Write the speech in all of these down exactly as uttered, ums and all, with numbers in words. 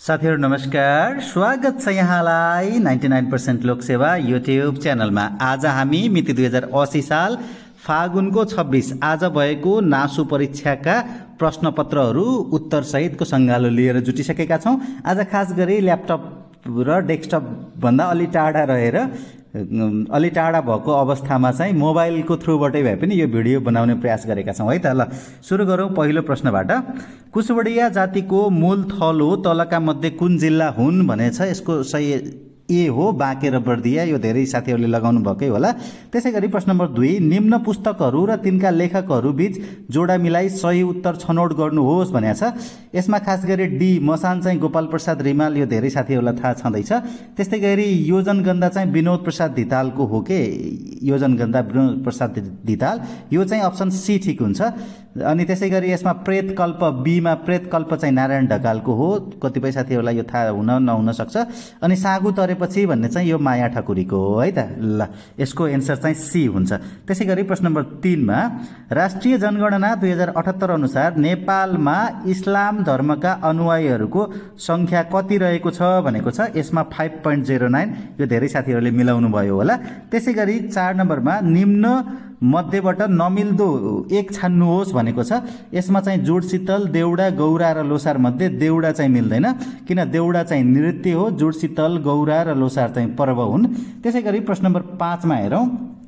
साथीहरु नमस्कार, स्वागत छ यहाँलाई निन्यानब्बे प्रतिशत लोकसेवा युट्युब च्यानलमा। आज हामी मिति दुई हजार अस्सी साल फागुनको छब्बीस आज भएको नासु परीक्षाका प्रश्नपत्रहरू उत्तर सहितको संगालो लिएर जुटिसकेका छौं। आज खास गरी ल्यापटप र डेस्कटप भन्दा अलि टाढा रहेर अलि टाढा भएको अवस्थामा चाहिँ मोबाइलको थ्रुबाटै भए पनि यो भिडियो बनाउने प्रयास गरेका छौं है त। ल सुरु गरौं पहिलो प्रश्नबाट। कुशवडिया जातिको मूल थल हो तलका मध्ये कुन जिल्ला हुन् भनेछ। यसको सही ए हो बाँके र बर्दिया। यो धेरै साथीहरूले लगाउनु भएकै होला। त्यसैगरी प्रश्न नम्बर दुई, निम्न पुस्तकहरू र तिनका लेखकहरू बीच जोडा मिलाई सही उत्तर छनौट गर्नुहोस् भनेको छ। यसमा खास गरी डी मसान चाहिँ गोपाल प्रसाद रिमाल, यो धेरै साथीहरूलाई थाहा छँदैछ। त्यस्तै गरी योजनगन्धा चाहिँ विनोद प्रसाद धितालको हो के, योजनगन्धा विनोद प्रसाद धिताल, यो चाहिँ अप्सन सी ठिक हुन्छ। अनि त्यसै गरी यसमा प्रेतकल्प बीमा प्रेतकल्प चाहिँ नारायण ढकालको हो। कतिपय साथीहरूलाई यो थाहा हुन नहुन सक्छ। अनि सागु तरेपछि भन्ने चाहिँ यो माया ठकुरीको हो है त। ल यसको एन्सर चाहिँ सी हुन्छ। त्यसै गरी प्रश्न नम्बर तीनमा राष्ट्रिय जनगणना दुई हजार अठहत्तर अनुसार नेपालमा इस्लाम धर्मका अनुयायीहरूको संख्या कति रहेको छ भनेको छ। यसमा फाइभ पोइन्ट जिरो नाइन, यो धेरै साथीहरूले मिलाउनु भयो होला। त्यसै गरी चार नम्बरमा निम्न मध्येबाट नमिल्दो एक छान्नुहोस् भनेको छ। यसमा चाहिँ जोड शीतल, देउडा, गौरा र लोसार मध्ये देउडा चाहिँ मिल्दैन, किन देउडा चाहिँ नृत्य हो, जोड शीतल, गौरा र लोसार चाहिँ पर्व हुन्। त्यसै गरी प्रश्न नम्बर पाँचमा हेरौँ,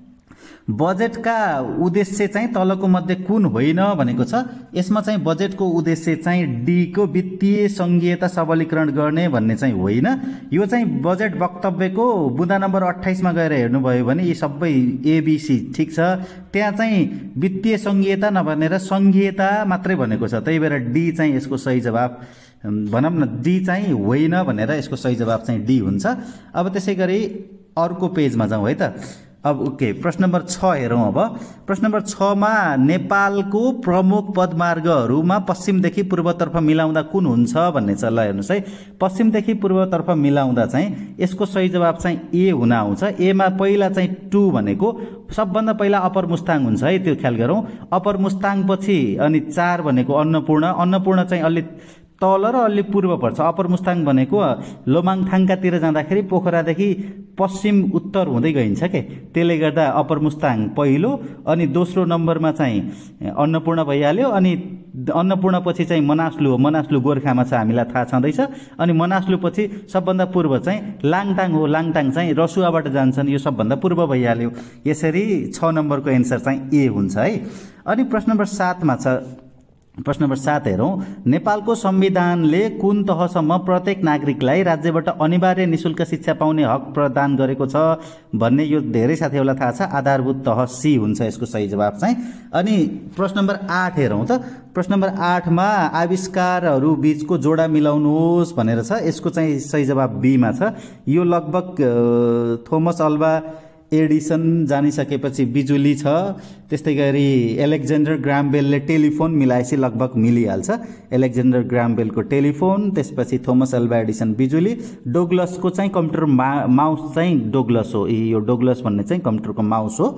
बजेटका उद्देश्य चाहिँ तलको मध्ये कुन होइन भनेको छ। यसमा चाहिँ बजेटको उद्देश्य चाहिँ डी को वित्तीय संघीयता सबलीकरण गर्ने भन्ने चाहिँ होइन। यो चाहिँ बजेट वक्तव्यको बुँदा नम्बर अट्ठाइसमा गएर हेर्नुभयो भने यी सबै एबिसी ठिक छ। त्यहाँ चाहिँ वित्तीय संघीयता नभनेर संघीयता मात्रै भनेको छ। त्यही भएर डी चाहिँ यसको सही जवाब भनौँ न, डी चाहिँ होइन भनेर यसको सही जवाब चाहिँ डी हुन्छ। अब त्यसै गरी अर्को पेजमा जाउँ है त। अब ओके, प्रश्न नम्बर छ हेरौँ। अब प्रश्न नम्बर छमा नेपालको प्रमुख पदमार्गहरूमा पश्चिमदेखि पूर्वतर्फ मिलाउँदा कुन हुन्छ भन्ने छ। ल हेर्नुहोस् है, पश्चिमदेखि पूर्वतर्फ मिलाउँदा चाहिँ यसको सही जवाब चाहिँ ए हुन आउँछ। एमा पहिला चाहिँ टू भनेको सबभन्दा पहिला अप्पर मुस्ताङ हुन्छ है, त्यो ख्याल गरौँ। अप्पर मुस्ताङ पछि अनि चार भनेको अन्नपूर्ण, अन्नपूर्ण चाहिँ अलि तल र अलि पूर्व पर्छ। अप्पर मुस्ताङ भनेको लोमाङथाङकातिर जाँदाखेरि पोखरादेखि पश्चिम उत्तर हुँदै गइन्छ के, त्यसले गर्दा अप्पर मुस्ताङ पहिलो, अनि दोस्रो नम्बरमा चाहिँ अन्नपूर्ण भइहाल्यो। अनि अन्नपूर्ण पछि चाहिँ मनास्लु हो, मनास्लु गोर्खामा छ हामीलाई थाहा छँदैछ। अनि मनास्लु पछि सबभन्दा पूर्व चाहिँ लाङटाङ हो, लाङटाङ चाहिँ रसुवाबाट जान्छन्, यो सबभन्दा पूर्व भइहाल्यो। यसरी छ नम्बरको एन्सर चाहिँ ए हुन्छ है। अनि प्रश्न नम्बर सातमा छ, प्रश्न नम्बर सात हेरौँ, नेपालको संविधानले कुन तहसम्म प्रत्येक नागरिकलाई राज्यबाट अनिवार्य निशुल्क शिक्षा पाउने हक प्रदान गरेको छ भन्ने, यो धेरै साथीहरूलाई थाहा छ। आधारभूत तह सी हुन्छ यसको सही जवाब चाहिँ। अनि प्रश्न नम्बर आठ हेरौँ त। प्रश्न नम्बर आठमा आविष्कारहरू बीचको जोडा मिलाउनुहोस् भनेर छ। यसको चाहिँ सही जवाब बीमा छ। यो लगभग थोमस अल्वा एडिसन जानिसकेपछि बिजुली छ। त्यस्तै गरी एलेक्जेन्डर ग्राहम बेलले टेलिफोन मिलाएपछि लगभग मिलिहाल्छ। एलेक्जेन्डर ग्राहम बेलको टेलिफोन, त्यसपछि थोमस अल्वा एडिसन बिजुली। डोगलसको चाहिँ कम्प्युटर मा माउस चाहिँ डोगलस हो, यो डोगलस भन्ने चाहिँ कम्प्युटरको माउस हो।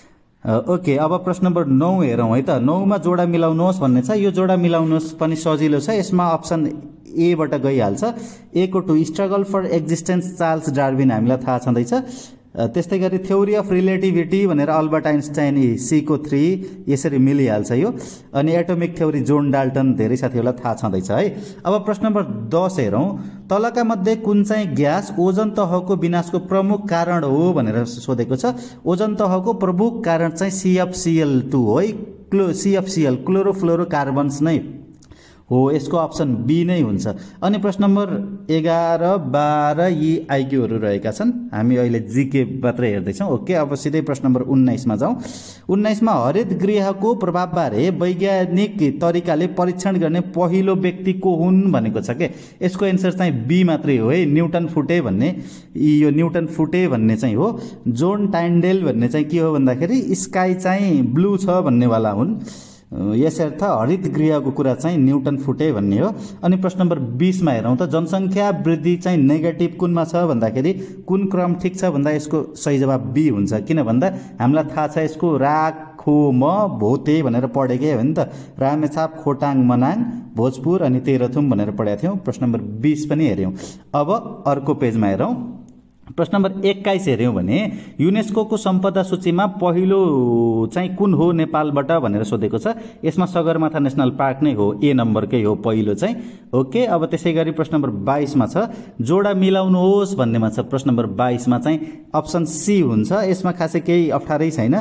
ओके, अब प्रश्न नम्बर नौ हेरौँ है त। नौमा जोडा मिलाउनुहोस् भन्ने छ। यो जोडा मिलाउनुहोस् पनि सजिलो छ। यसमा अप्सन एबाट गइहाल्छ। ए को two struggle for existence Charles Darwin हामीलाई थाहा छँदैछ। त्यस्तै गरी थ्योरी अफ रिलेटिभिटी भनेर अल्बर्ट आइन्स्टाइन, सी को थ्री, यसरी मिलिहाल्छ यो। अनि एटोमिक थ्योरी जोन डाल्टन, धेरै साथीहरूलाई थाहा छँदैछ है। अब प्रश्न नम्बर दस हेरौँ, तलका मध्ये कुन चाहिँ ग्यास ओजन तहको विनाशको प्रमुख कारण हो भनेर सोधेको छ। ओजन तहको प्रमुख कारण चाहिँ सिएफसिएल टू हो है, क्लो सिएफसिएल क्लोरोफ्लोरोकार्बन्स नै हो। यसको अप्सन बी नै हुन्छ। अनि प्रश्न नम्बर एघार बाह्र यी आइक्यूहरू रहेका छन्। हामी अहिले जिके मात्रै हेर्दैछौँ। ओके, अब सिधै प्रश्न नम्बर उन्नाइसमा जाउँ। उन्नाइसमा हरित गृहको प्रभावबारे वैज्ञानिक तरिकाले परीक्षण गर्ने पहिलो व्यक्ति को हुन् भनेको छ के। यसको एन्सर चाहिँ बी मात्रै हो है, न्युटन फुटे भन्ने। यो न्युटन फुटे भन्ने चाहिँ हो। जोन टाइन्डेल भन्ने चाहिँ के हो भन्दाखेरि स्काई चाहिँ ब्लू छ भन्नेवाला हुन्। यसर्थ हरित गृहको कुरा चाहिँ न्युटन फुटे भन्ने हो। अनि प्रश्न नम्बर बीसमा हेरौँ त। जनसङ्ख्या वृद्धि चाहिँ नेगेटिभ कुनमा छ भन्दाखेरि कुन क्रम ठिक छ भन्दा यसको सही जवाब बी हुन्छ। किन भन्दा हामीलाई थाहा छ यसको राख खोम भोटे भनेर पढेकै हो नि त। रामेछाप, खोटाङ, मनाङ, भोजपुर अनि तेह्रथुम भनेर पढेका थियौँ। प्रश्न नम्बर बीस पनि हेऱ्यौँ। अब अर्को पेजमा हेरौँ। प्रश्न नम्बर एक्काइस हेऱ्यौँ भने युनेस्को सम्पदा सूचीमा पहिलो चाहिँ कुन हो नेपालबाट भनेर सोधेको छ। यसमा सगरमाथा नेसनल पार्क नै हो, ए नम्बरकै हो पहिलो चाहिँ। ओके, अब त्यसै गरी प्रश्न नम्बर बाइसमा छ जोडा मिलाउनुहोस् भन्नेमा छ। प्रश्न नम्बर बाइसमा चाहिँ अप्सन सी हुन्छ। यसमा खासै केही अप्ठ्यारै छैन।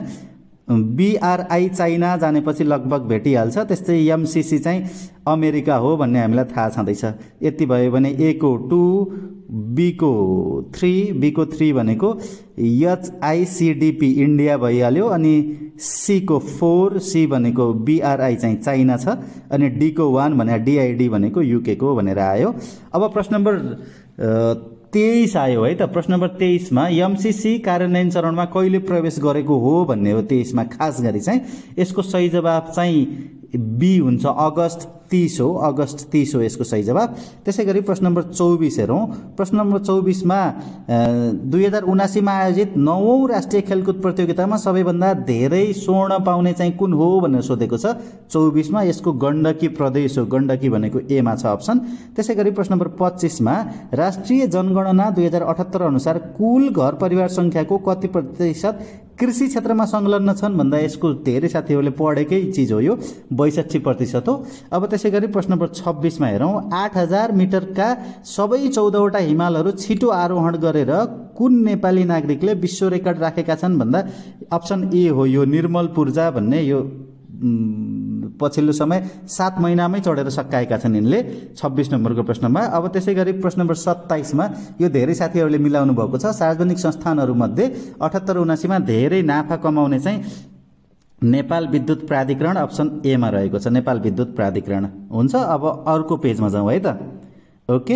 बीआरआई चाइना जानेपछि लगभग भेटिहाल्छ। त्यस्तै एमसिसी चाहिँ अमेरिका हो भन्ने हामीलाई थाहा छँदैछ। यति भयो भने ए को टू, बी को थ्री, बी को थ्री भनेको एचआइसिडिपी इन्डिया भइहाल्यो। अनि सी को फोर, सी भनेको बीआरआई चाहिँ चाइना छ। अनि डी को वान भने डिआइडी भनेको युके को भनेर आयो। अब प्रश्न नम्बर तेइस आयो है त। प्रश्न नम्बर तेइसमा एमसिसी कार्यान्वयन चरणमा कहिले प्रवेश गरेको हो भन्ने हो। तेइसमा खास गरी चाहिँ यसको सही जवाब चाहिँ बी हुन्छ, अगस्त तीस हो। अगस्त तीस हो यसको सही जवाब। त्यसै गरी प्रश्न नम्बर चौबिस हेरौँ। प्रश्न नम्बर चौबिसमा दुई हजार उनासीमा आयोजित नौौं राष्ट्रिय खेलकुद प्रतियोगितामा सबैभन्दा धेरै स्वर्ण पाउने चाहिँ कुन हो भनेर सोधेको छ। चौबिसमा यसको गण्डकी प्रदेश हो। गण्डकी भनेको एमा छ अप्सन। त्यसै गरी प्रश्न नम्बर पच्चिसमा राष्ट्रिय जनगणना दुई हजार अठहत्तर अनुसार कुल घर परिवार सङ्ख्याको कति प्रतिशत कृषि क्षेत्रमा संलग्न छन् भन्दा यसको धेरै साथीहरूले पढेकै चिज हो। यो बैसठी प्रतिशत हो। अब त्यसै गरी प्रश्न नम्बर छब्बिसमा हेरौँ। आठ हजार मिटरका सबै चौधवटा हिमालहरू छिटो आरोहण गरेर कुन नेपाली नागरिकले विश्व रेकर्ड राखेका छन् भन्दा अप्सन ए हो, यो निर्मल पूर्जा भन्ने। यो पछिल्लो समय सात महिनामै चढेर सकाएका छन् यिनले छब्बिस नम्बरको प्रश्नमा। अब त्यसै गरी प्रश्न नम्बर सत्ताइसमा यो धेरै साथीहरूले मिलाउनु भएको छ। सार्वजनिक संस्थानहरूमध्ये अठहत्तर उनासीमा धेरै नाफा कमाउने चाहिँ नेपाल विद्युत प्राधिकरण अप्सन एमा रहेको छ। नेपाल विद्युत प्राधिकरण हुन्छ। अब अर्को पेजमा जाउँ है त। ओके,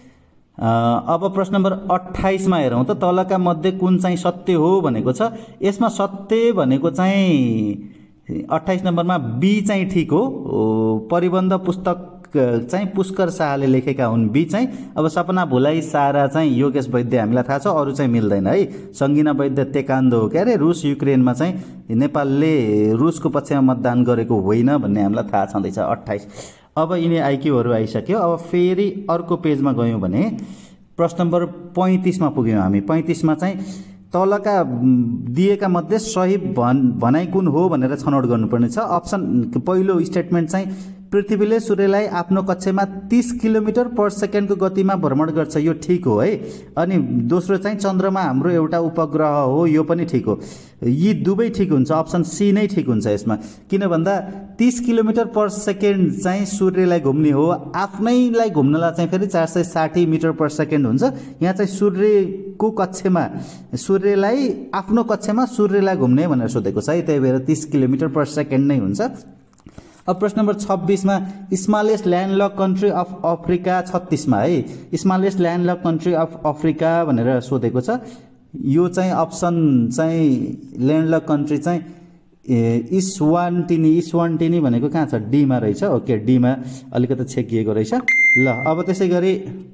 अब प्रश्न नम्बर अट्ठाइसमा हेरौँ त तलका मध्ये कुन चाहिँ सत्य हो भनेको छ। यसमा सत्य भनेको चाहिँ अट्ठाइस नम्बरमा बी चाहिँ ठिक हो। परिबन्ध पुस्तक चाहिँ पुष्कर शाहले लेखेका हुन् बी चाहिँ। अब सपना भुलाई सारा चाहिँ योगेश वैद्य हामीलाई थाहा छ, अरू चाहिँ मिल्दैन है। सङ्गीना वैद्य तेकान्दो के अरे रुस युक्रेनमा चाहिँ नेपालले रुसको पक्षमा मतदान गरेको होइन भन्ने हामीलाई थाहा छँदैछ। अट्ठाइस। अब यिनी आइक्यूहरू आइसक्यो। अब फेरि अर्को पेजमा गयौँ भने प्रश्न नम्बर पैँतिसमा पुग्यौँ हामी। पैँतिसमा चाहिँ तलका दिएका मध्ये सही भन भनाइ कुन हो भनेर छनौट गर्नुपर्ने छ। अप्सन पहिलो स्टेटमेन्ट चाहिँ पृथ्वीले सूर्यलाई आफ्नो कक्षमा तीस किलोमिटर पर सेकेन्डको गतिमा भ्रमण गर्छ, यो ठिक हो है। अनि दोस्रो चाहिँ चन्द्रमा हाम्रो एउटा उपग्रह हो, यो पनि ठिक हो। यी दुवै ठिक हुन्छ। अप्सन सी नै ठिक हुन्छ यसमा। किन भन्दा तीस किलोमिटर पर सेकेन्ड चाहिँ सूर्यलाई घुम्ने हो, आफ्नैलाई घुम्नलाई चाहिँ फेरि चार सय साठी मिटर पर सेकेन्ड हुन्छ। यहाँ चाहिँ सूर्यको कक्षमा सूर्यलाई आफ्नो कक्षमा सूर्यलाई घुम्ने भनेर सोधेको छ है, त्यही भएर तीस किलोमिटर पर सेकेन्ड नै हुन्छ। अब प्रश्न नम्बर छब्बिसमा smallest landlock country of Africa, छत्तिसमा है smallest landlock country of Africa भनेर सोधेको छ। यो चाहिँ अप्सन चाहिँ ल्यान्डलक कन्ट्री चाहिँ इस्वान्टिनी, इस्वान्टिनी भनेको कहाँ छ? डीमा रहेछ। ओके, डीमा अलिकति छेकिएको रहेछ। ल, अब त्यसै गरी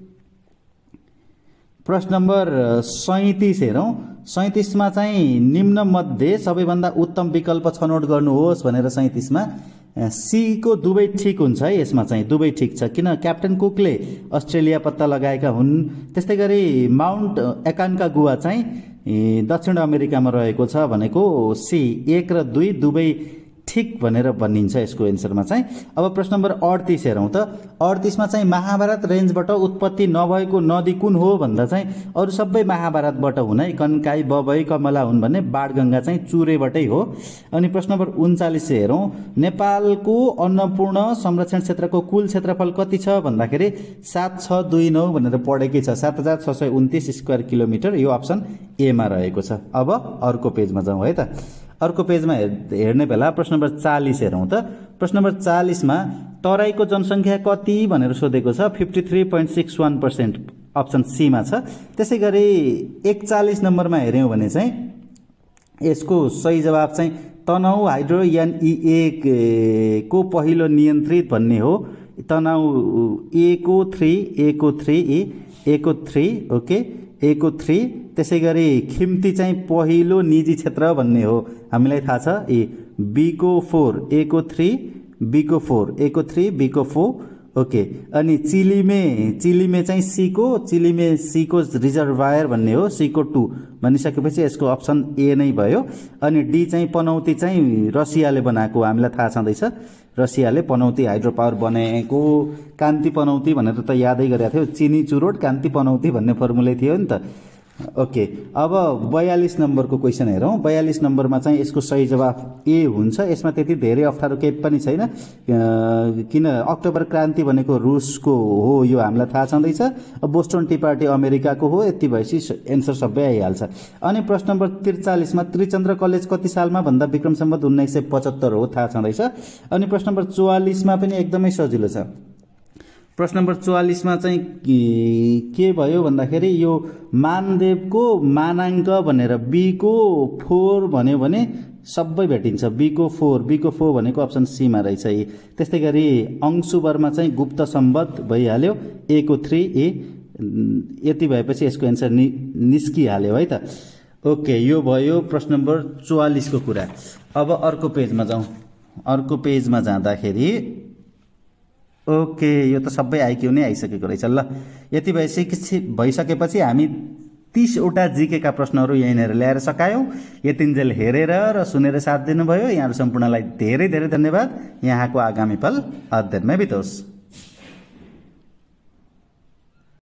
प्रश्न नम्बर सैँतिस हेरौँ। सैँतिसमा चाहिँ निम्न मध्ये सबैभन्दा उत्तम विकल्प छनौट गर्नुहोस् भनेर सैँतिसमा सी को दुवै ठिक हुन्छ है। यसमा चाहिँ दुवै ठिक छ। किन? क्याप्टेन कुकले अस्ट्रेलिया पत्ता लगाएका हुन्। त्यस्तै गरी माउन्ट एकान्कागुआ चाहिँ दक्षिण अमेरिकामा रहेको छ भनेको सी एक र दुई दुवै ठिक भनेर भनिन्छ यसको एन्सरमा चाहिँ। अब प्रश्न नम्बर अडतिस हेरौँ त। अडतिसमा चाहिँ महाभारत रेन्जबाट उत्पत्ति नभएको नदी कुन हो भन्दा चाहिँ अरू सबै महाभारतबाट हुन् है। कन्काई, बबई, कमला हुन् भने बाणगङ्गा चाहिँ चुरेबाटै हो। अनि प्रश्न नम्बर उन्चालिस हेरौँ। नेपालको अन्नपूर्ण संरक्षण क्षेत्रको कुल क्षेत्रफल कति छ भन्दाखेरि सात छ दुई नौ भनेर पढेकै छ। सात हजार छ सय उन्तिस स्क्वायर किलोमिटर, यो अप्सन एमा रहेको छ। अब अर्को पेजमा जाउँ है त। अर्को पेजमा हेर्ने बेला प्रश्न नम्बर चालिस हेरौँ त। प्रश्न नम्बर चालिसमा तराईको जनसङ्ख्या कति भनेर सोधेको छ। Fifty three point six one percent option सीमा छ। त्यसै गरी एकचालिस नम्बरमा हेऱ्यौँ भने चाहिँ यसको सही जवाब चाहिँ तनहु हाइड्रो एनइए को पहिलो नियन्त्रित भन्ने हो। तनहु ए को थ्री, ए को थ्री ए ए को थ्री ओके ए को थ्री त्यसै गरी खिम्ती चाहिँ पहिलो निजी क्षेत्र भन्ने हो, हामीलाई थाहा छ। ए बी को फोर, ए को थ्री, बी को फोर, ए को थ्री, बी को फोर। ओके, अनि चिलिमे चिलिमे चाहिँ सी को चिलिमे सी को रिजर्भायर भन्ने हो, सी को टू भनिसकेपछि यसको अप्सन ए नै भयो। अनि डी चाहिँ पनौती चाहिँ रसियाले बनाएको, हामीलाई थाहा छँदैछ रसियाले पनौती हाइड्रो पावर बनाएको। कान्ति पनौती भनेर त यादै गरेको थियो, चिनी चुरोट कान्ति पनौती भन्ने फर्मुलै थियो नि त। ओके, अब बयालीस नम्बरको क्वेसन हेरौँ। बयालीस नम्बरमा चाहिँ यसको सही जवाफ ए हुन्छ। यसमा त्यति धेरै अप्ठ्यारो केही पनि छैन, किन अक्टोबर क्रान्ति भनेको रुसको हो यो हामीलाई थाहा छँदैछ। बोस्टन टी पार्टी अमेरिकाको हो, यति भएपछि एन्सर सबै आइहाल्छ। अनि प्रश्न नम्बर त्रिचालिसमा त्रिचन्द्र कलेज कति सालमा भन्दा विक्रम सम्वत उन्नाइस सय पचहत्तर हो, थाहा छँदैछ। अनि प्रश्न नम्बर चौवालिसमा पनि एकदमै सजिलो छ। प्रश्न नम्बर चौवालिसमा चाहिँ के भयो भन्दाखेरि यो मानदेवको मानाङ्क भनेर बी को फोर भन्यो भने सबै भेटिन्छ। बी को फोर, बी को फोर भनेको अप्सन सीमा रहेछ। ए त्यस्तै गरी अंशुवर्मा चाहिँ गुप्त सम्वत भइहाल्यो, ए को थ्री, ए यति भएपछि यसको एन्सर नि निस्किहाल्यो है त। ओके, यो भयो प्रश्न नम्बर चौवालिसको कुरा। अब अर्को पेजमा जाउँ। अर्को पेजमा जाँदाखेरि ओके, यो त सबै आइक्यू नै आइसकेको रहेछ। ल, यति भइसकेपछि भइसकेपछि हामी तीसवटा जिकेका प्रश्नहरू यहीँनिर ल्याएर सकायौँ। यतिन्जेल हेरेर र सुनेर साथ दिनुभयो। यहाँहरू सम्पूर्णलाई धेरै धेरै धन्यवाद। यहाँको आगामी पल अध्ययनमै बितोस्।